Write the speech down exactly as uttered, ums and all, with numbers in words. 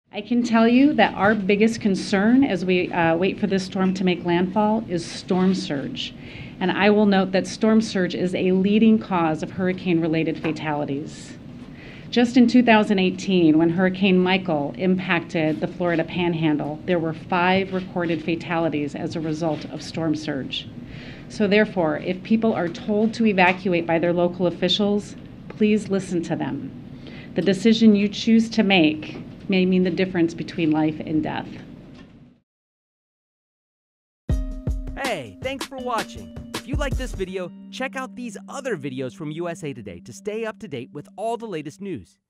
I can tell you that our biggest concern as we uh, wait for this storm to make landfall is storm surge. And I will note that storm surge is a leading cause of hurricane-related fatalities. Just in two thousand eighteen, when Hurricane Michael impacted the Florida Panhandle, there were five recorded fatalities as a result of storm surge. So therefore, if people are told to evacuate by their local officials, please listen to them. The decision you choose to make may mean the difference between life and death. Hey, thanks for watching. If you like this video, check out these other videos from U S A Today to stay up to date with all the latest news.